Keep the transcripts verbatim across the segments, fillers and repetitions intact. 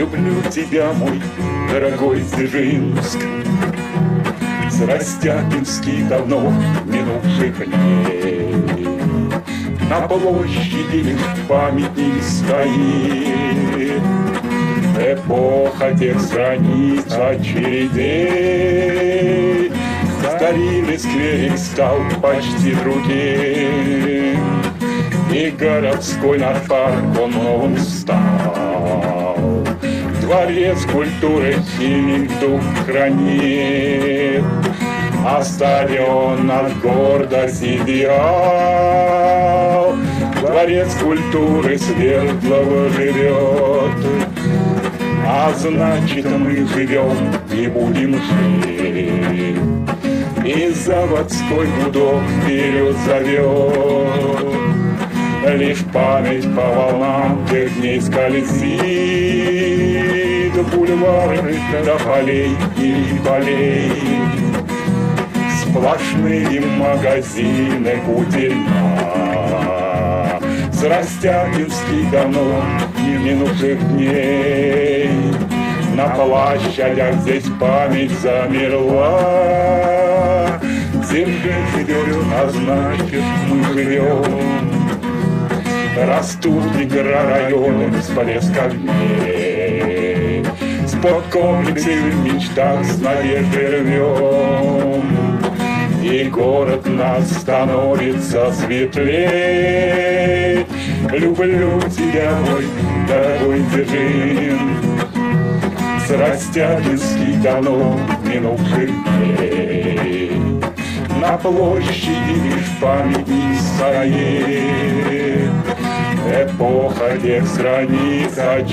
люблю тебя, мой дорогой Дзержинск. Срастякинский давно минувших дней. На площади лишь памятник стоит. Эпоха тех страниц очередей. Старинный скверик стал почти другим, и городской наш парк он новым стал. Дворец культуры синий дух хранит, а стадион от гордость идеал. Дворец культуры светлого живет, а значит мы живем и будем жить. И заводской гудок вперед зовет, лишь память по волнам тех дней скользит. Бульвары до полей и полей, сплошные магазины кутерьма. Срастякинский давно не минувших дней. На площадях здесь память замерла. Дзержинск живет, а значит мы живем. Растут микрорайоны с полезка огней. Спорткомплексы в мечтах с надеждой рвем. И город нас становится светлей. Люблю тебя, мой дорогой Дзержинск. Срастякинский давно минувших дней. На площади лишь памятник стоит. Эпоха тех страниц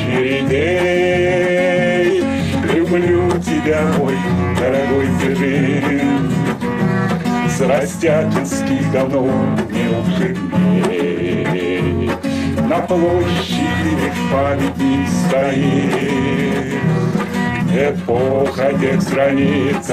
очередей. Люблю тебя, мой дорогой Дзержинск. Срастякинский давно минувших дней. На площади лишь памятник стоит. Эпоха тех страниц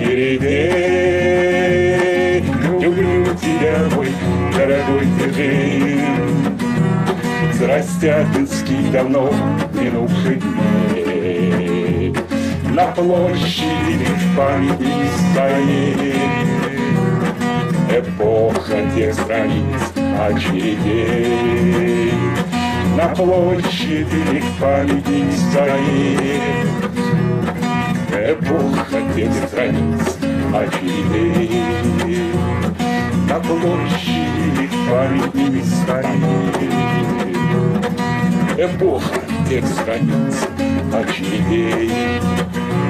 очередей. Люблю тебя, мой дорогой Дзержинск. Срастякинский давно минувших дней. На площади лишь памятник стоит. Эпоха тех страниц очередей. На площади лишь памятник стоит. Эпоха тех страниц очередей. На площади лишь памятник стоит. Эпоха тех страниц очередей.